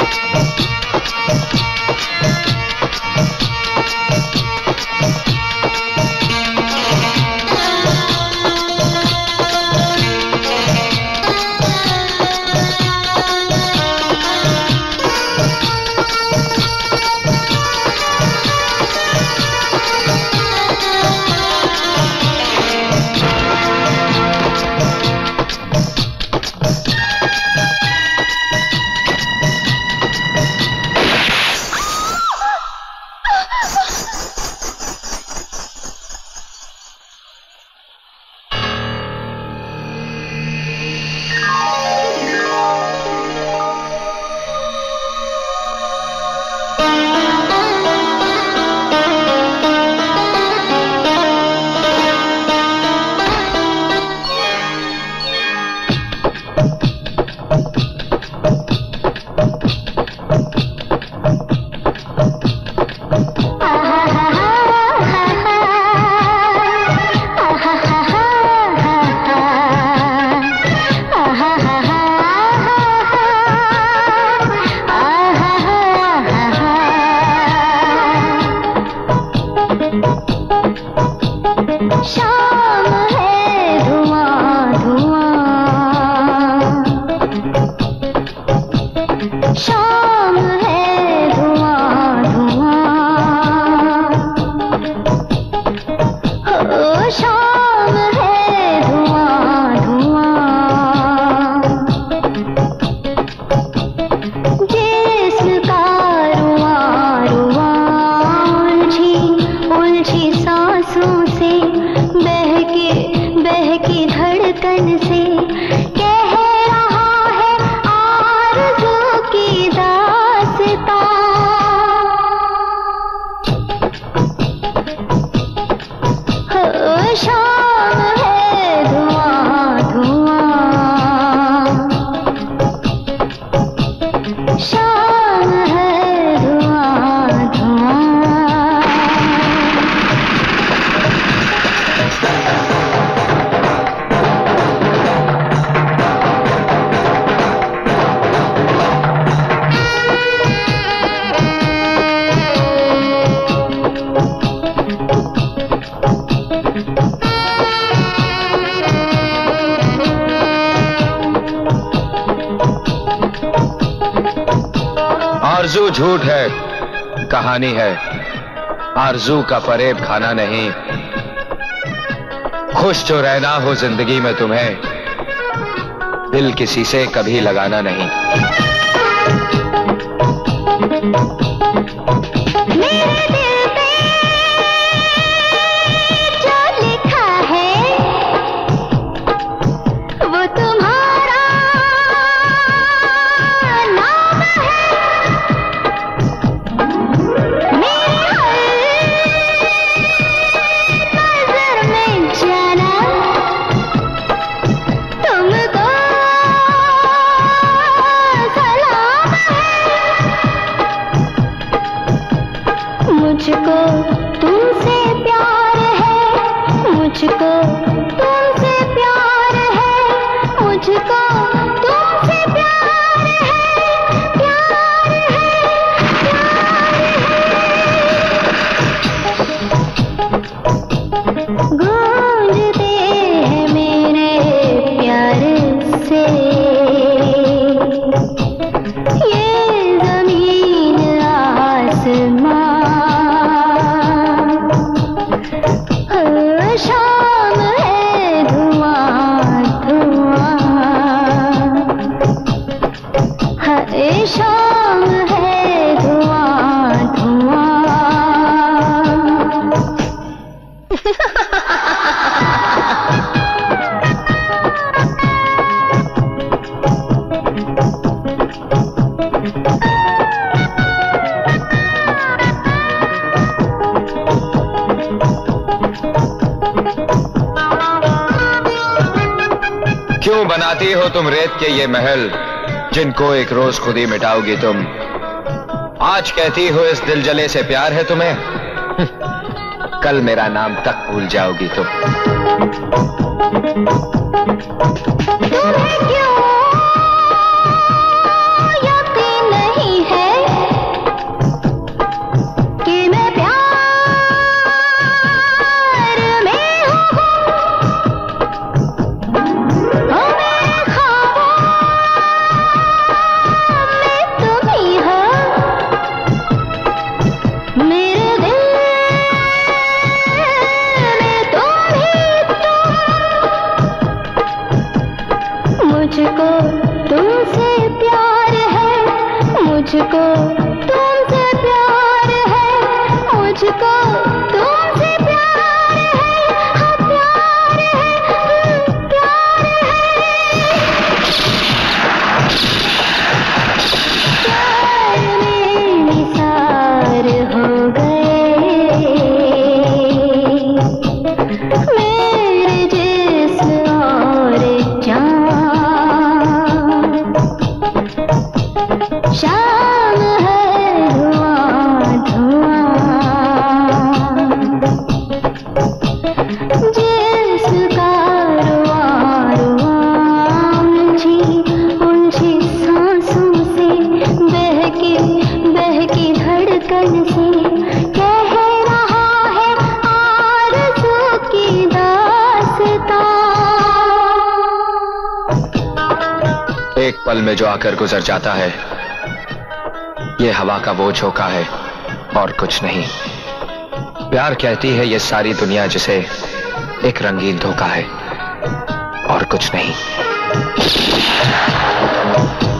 आरज़ू झूठ है, कहानी है, आरज़ू का फरेब खाना नहीं। खुश जो रहना हो जिंदगी में तुम्हें, दिल किसी से कभी लगाना नहीं। मुझको तुमसे प्यार है, मुझको तुमसे प्यार है, मुझको तुमसे प्यार है, प्यार है, प्यार है। गूंजते हैं मेरे प्यार से ये जमीन आसमां। शाम है धुआं धुआं, हर शाम है धुआं धुआं। क्यों बनाती हो तुम रेत के ये महल, जिनको एक रोज खुद ही मिटाओगी तुम। आज कहती हो इस दिल जले से प्यार है तुम्हें, कल मेरा नाम तक भूल जाओगी तुम। तुम्हें क्यों यकीन नहीं मुझको तुमसे प्यार है, मुझको तुमसे प्यार है, हाँ प्यार है, प्यार है। प्यार में निसार हो गए मेरे जिस्म और जान। शाम है धुआं धुआं, जिसका रुआं रुआं उलझी सांसों से, बहकी धड़कन से कह रहा है आरज़ू की दास्तां। एक पल में जो आकर गुजर जाता है, ये हवा का वो झोंका है और कुछ नहीं। प्यार कहती है ये सारी दुनिया जिसे एक रंगीन धोखा है और कुछ नहीं।